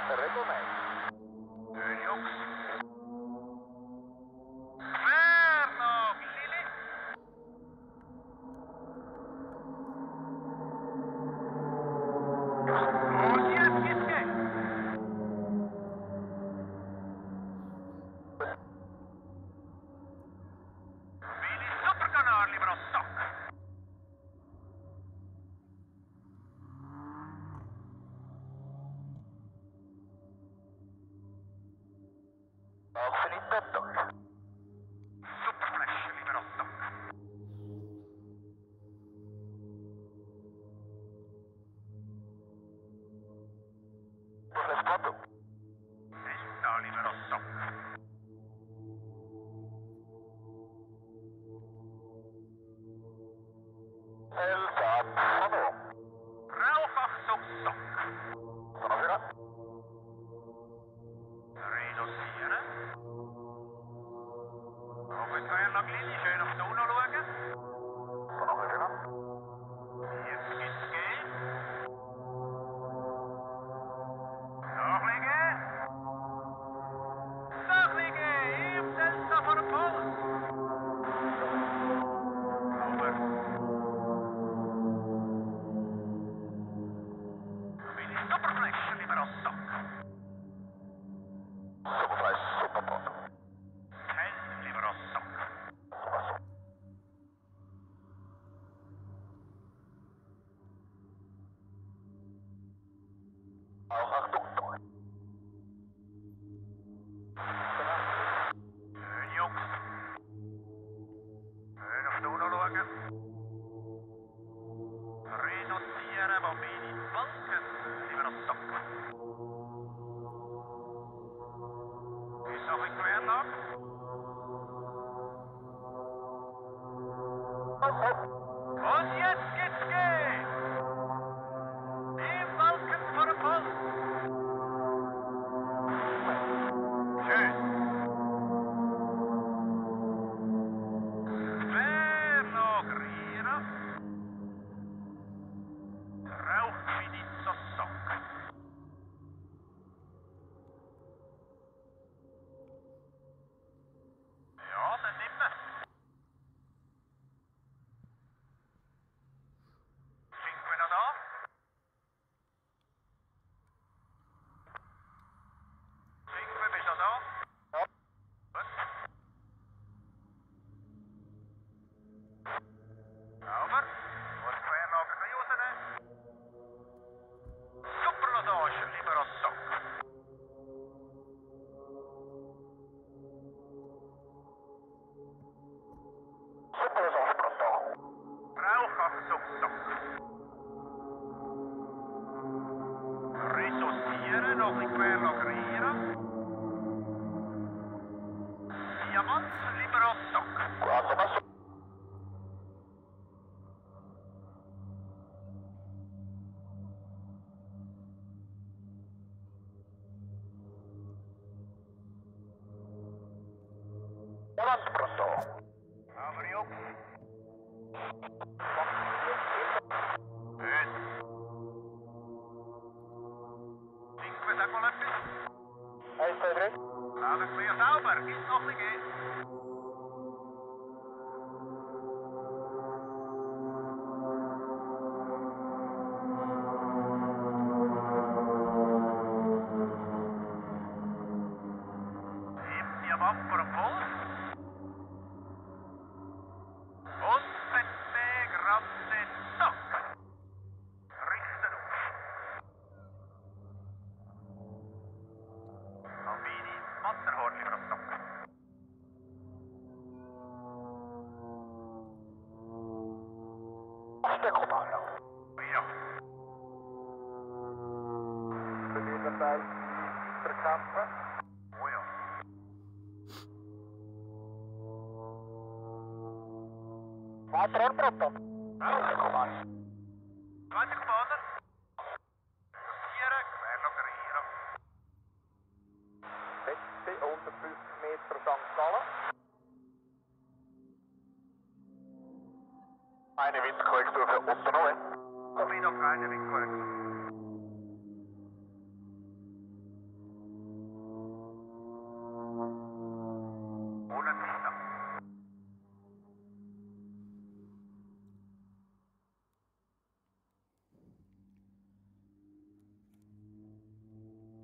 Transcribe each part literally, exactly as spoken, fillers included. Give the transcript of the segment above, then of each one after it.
Regelmäßig. Schön, Jungs. Quer noch, Lili. Und jetzt geht's gehen. Billy Superkanal, lieber Sock. Auch finito, Doc. Superflash, lieber Sock. Business Foto. Sesta, lieber Sock. Elsa, Foto. Rauchachtung, Sock. Sono vero? Reduzieren. Noch ein Quer nach Lili, schön auf die Uno schauen. Sono vero? Jetzt geht's gehen. Nachlegen. Nachlegen. Im Delta vor dem Puls. Sauber. Billy Superflash, lieber Sock. Superflash, Superfoto. Kein lieber Sock. Auch Achtung, Doc. Schön, Jungs. Schön auf die Uno schauen. Reduzieren, Bambini. Balken, lieber Sock. Ist noch ein Quer nach? Und jetzt geht's gehen! Im Balken vor dem Puls. Schön. Quer noch Riera. Rauchfinizzo Sock. Ja, dann nimm wir. Cinque noch da. Cinque, bist du noch da? Ja. Gut. Sauber. Und Querlager ein bisschen rausnehmen. Superlasage, lieber Sock. Superflash, Pronto. Rauchachtung, Sock. Reduzieren, noch ein Querlager hier. Diamant, lieber Sock. Quando passo. Davanti, pronto. Sauber, Jungs. Schön. Cinque, sag mal etwas. eins, zwei, drei. Laden wir sauber, geht's noch nicht gehen. Im Diamant vor dem Puls. Und Sette Grande Sock. Richten auf. Bambini, Matterhorn, lieber Sock. Aspetta, comando. Ja. Bedienteteil verkämpfen. Oh ja. Quattro, pronto. Due, comando. Zweite Commander. Reduzieren, Querlager hier. Letzte hundertfünfzig Meter Sankt Gallen. Eine Windkorrektur für Otto-Neue. Komm ich noch keine Windkorrektur.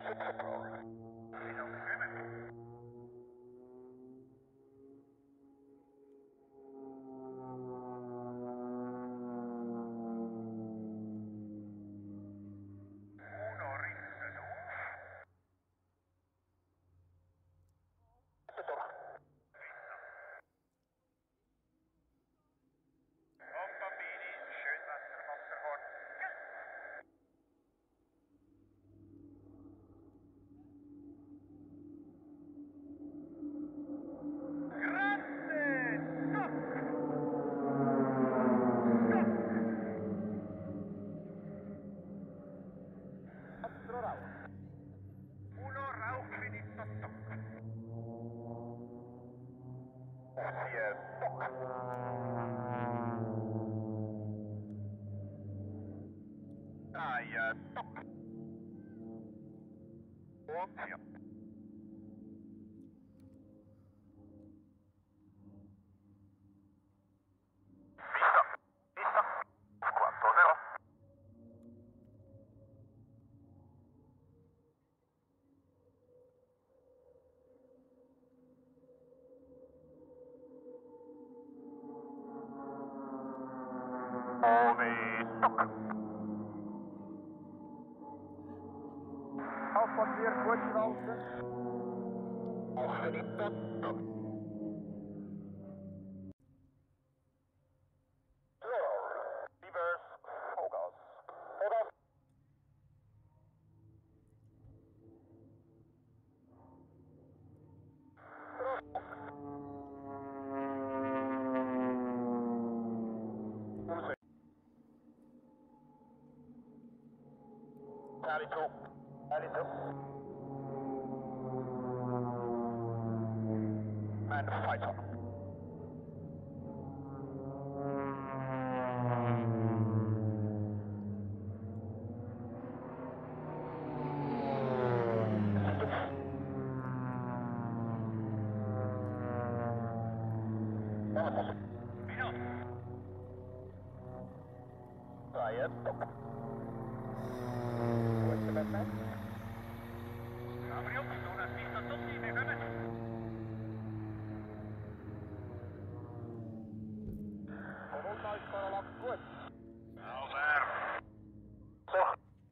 Alfa vier Kurzschrauben. Reverse. Vollgas. Vollgas. Tally two. Tally two. And fighter. Riot. What's the best man? Gabriel, doe dat niet tot tot niet meer hebben. Vooruit voor een lap goed. Over. Zo.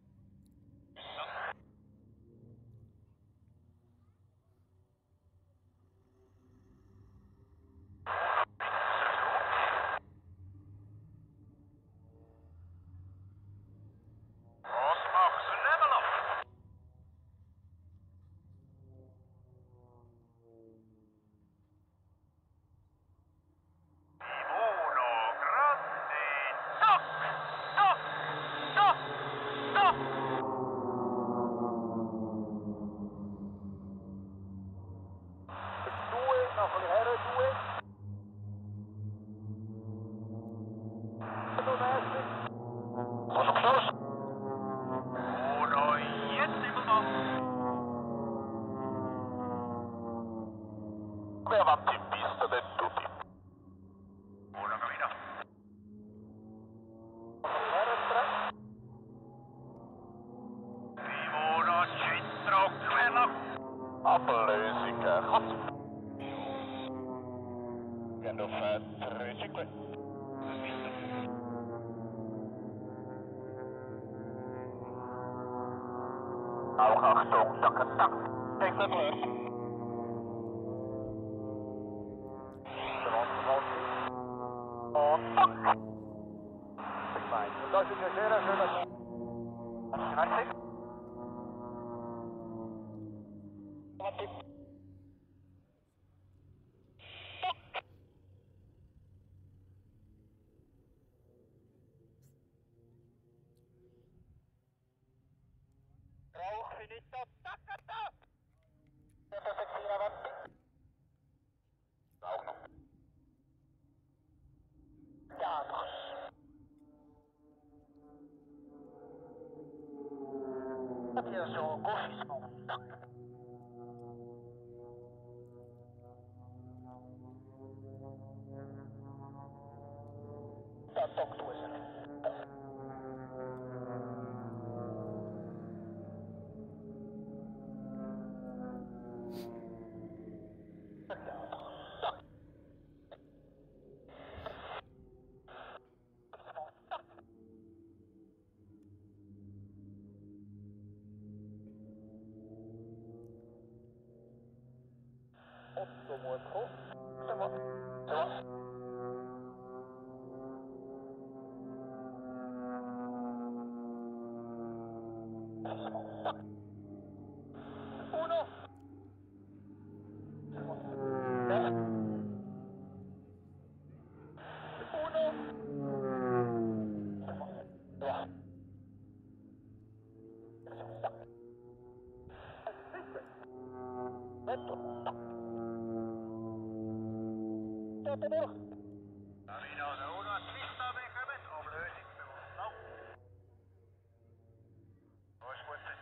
Osmox, level up. Uno grande. Stop! Stop! Stop! Stop! Due, nog een herre, due. Domestic. Was op close. Uno, jetzt im Mann. Come avanti in pista del tutti. Uno camino. Herre tre. Uno centro, quello. Aflezing gas. Gendo vijf, drie, cinque. Hoogachtung, tak en tak. Ik ben er. Oh, fuck! Ik mijn, dat is een zeer en dat is... Wat is... Rauw, finito, takata! Dat is het hier avanti. Ook nog. Ja, nog. Heb je zo'n koffiesmol? Dat ook toe is er. moet goed. Zo wat. Zo wat. Uno. Camino de uno a Trista Benjamin, opleuning nou. Voice question.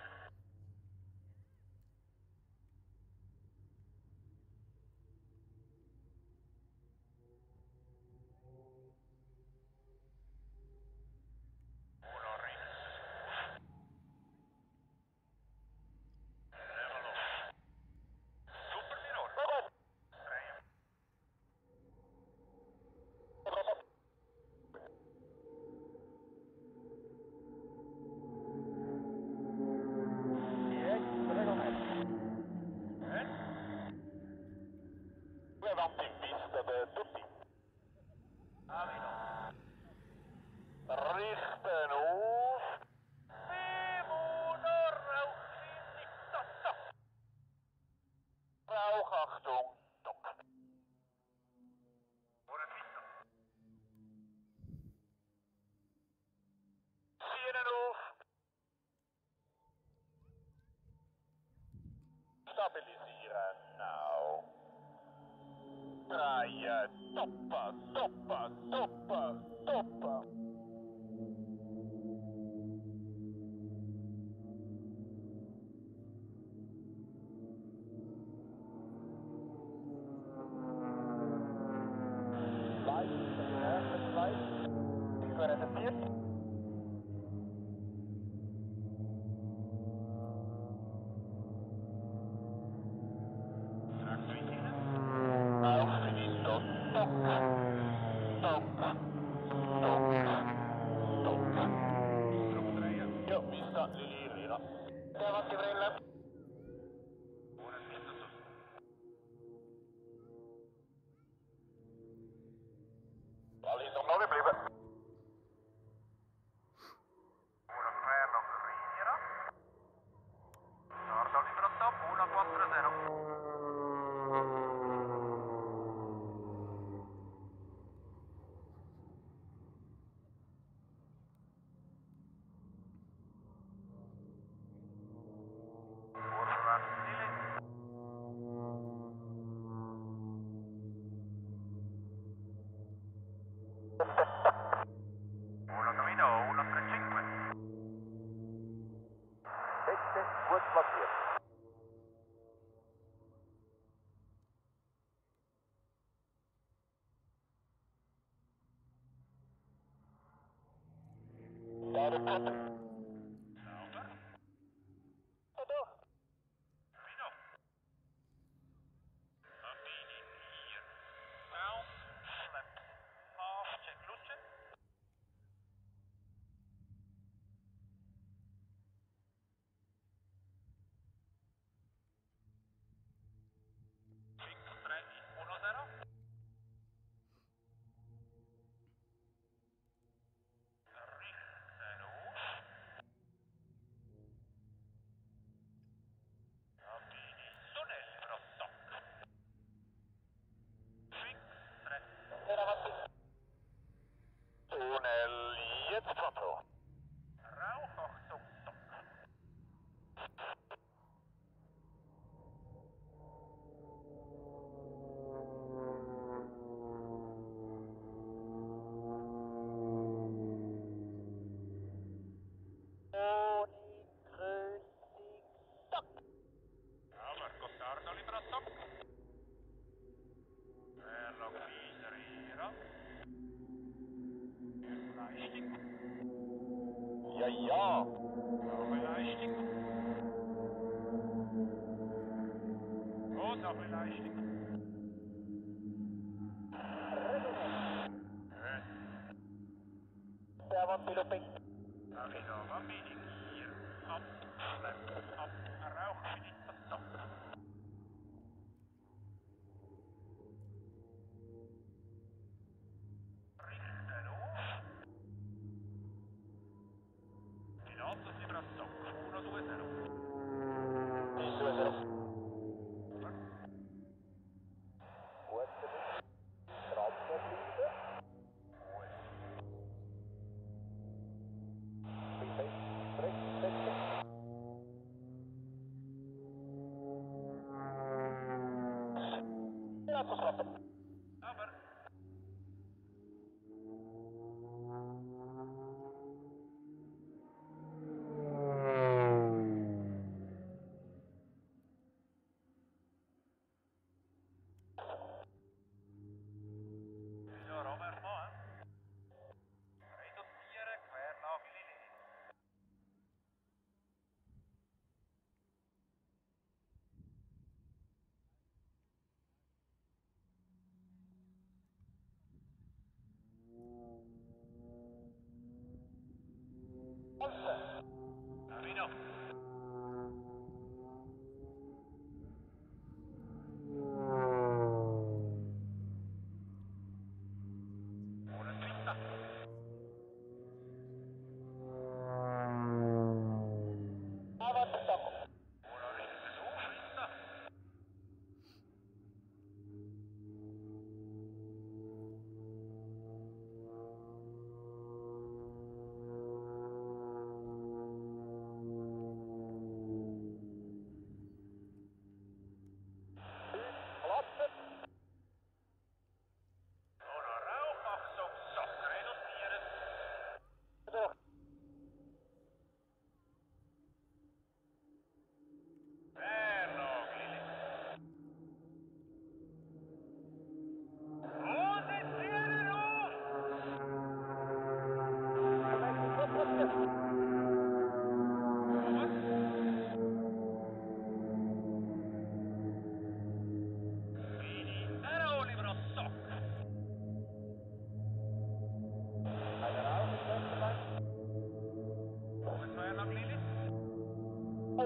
Uno Reina. Level off. Super minor. Trein. Levanti pista per tutti. Camino. Richten hoef. Uno Rauchini. Tata. Rauchachtung. Tok. Ora Trista. Sienenhoef. Stabiliseren. Nou. Draaien. Toppen, toppen, toppen, toppen. Light, ergens light. Ik ben in de vier. Straks tweeëntwintig. Nou, finito. Tok. Tok. Tok. Tok. Straks rijden. Io mi sta lì lì, no? Stai avanti Vrella. Ora Trista sus. Allee, nog nooit blijven. Uno Square Riviera. Nord libero stop uno quattro zero. Curva stile. Uno Camino uno trentacinque. Este goed platform. Daar de pot. Sauber. Hallo. Camino. Bambini hier. Down. Flap. Half check luce. cinque tre uno zero. Richten hoef. Bambini tunnel libero stop. cinque tre. Era avanti. Tunnel, jetzt Foto. Rauchachtung stop. Sauber, Gottardo libero stop. Verloc Viserira. Leistung. Ja, ja. Noch eine Leistung. Und noch eine Leistung. Gut. Stai avanti looping. Camino Bambini hier. Ab. Flap. Ab. Rauch finito stop.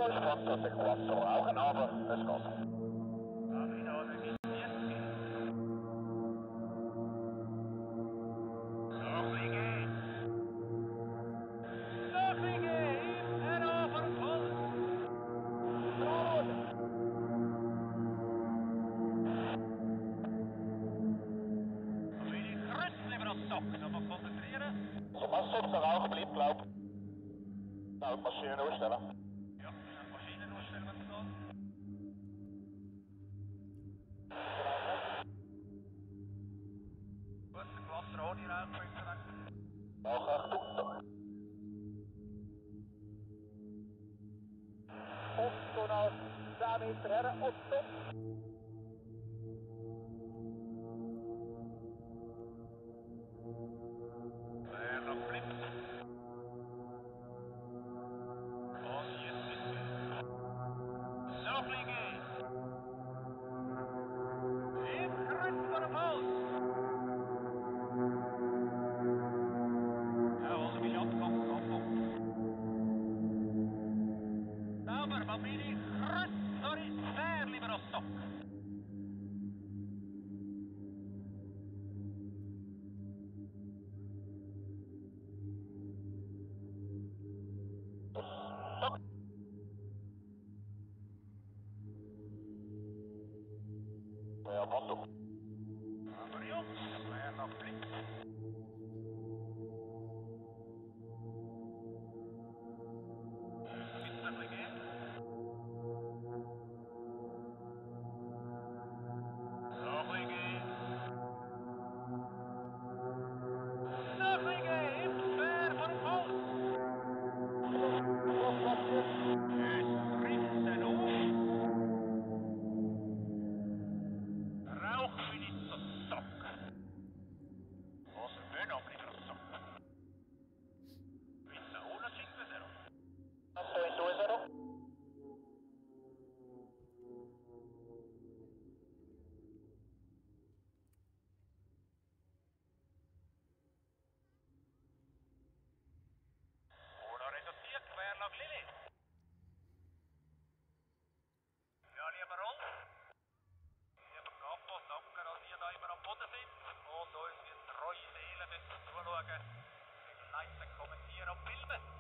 ist Quattro, der Quattro. Auch ein Aber, es geht. Davino registriert. Nachfliege. Nachfliege. Erover voll. Davino Krütz lieber auf Stock. Nochmal konzentrieren. So, was jetzt noch Rauch bleibt, glaub ich. Nou, die Maschine ausstellen. Ja, eine Maschine ausstellen, wenn es geht. Gut, der Quattro ohne Rauchfilter weg. Rauch Achtung. Otto nach zehn Meter her, Otto. Wer noch bleibt. Und jetzt ist es. Nachfliege. Im Kreuz vor dem Haus. Jawohl, du bist abgekommen, abgekommen. Sauber, Bambini, Kreuz, sorry, sehr lieber Rostock. Stopp. Ja, Motto. Aber Jungs, wer noch bleibt. Nachfliege. Nachfliege. Nachfliege, im Sphär vor dem Haus. Es richten auf. Rauchfinito Stock. Was ein Bönabbliger Stock. Pizza uno cinque zero. Otto in due zero. Uno reduziert, Querlag Lilly. Ja, lieber Rolf. Lieber Capo, danke, dass ihr da immer am Boden sind und uns wie treue Seelen zuschauen. Begleiten, kommentieren und filmen.